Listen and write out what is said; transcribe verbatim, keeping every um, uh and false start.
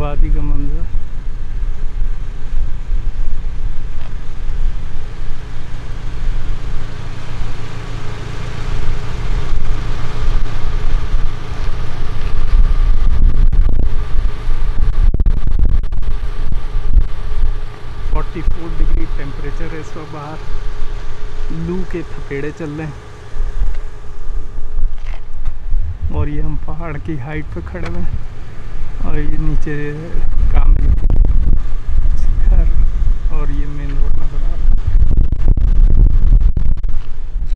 वादी का मंजर। चौवालीस डिग्री टेम्परेचर है इस वक्त बाहर, लू के थपेड़े चल रहे हैं और ये हम पहाड़ की हाइट पे खड़े हुए हैं और ये नीचे कामिल घर और ये मेन रोड।